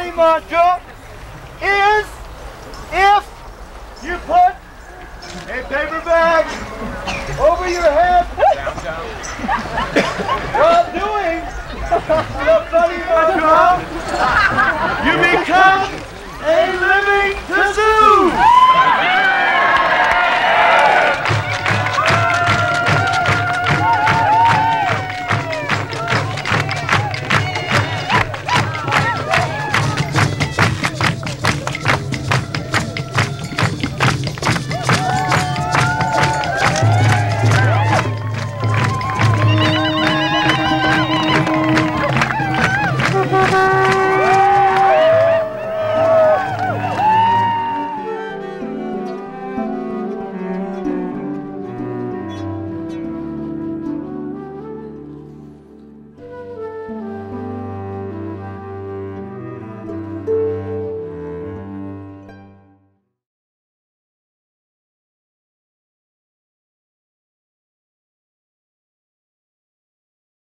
funny mantra is if you put a paper bag over your head while doing the funny mantra, you become a living kazoo!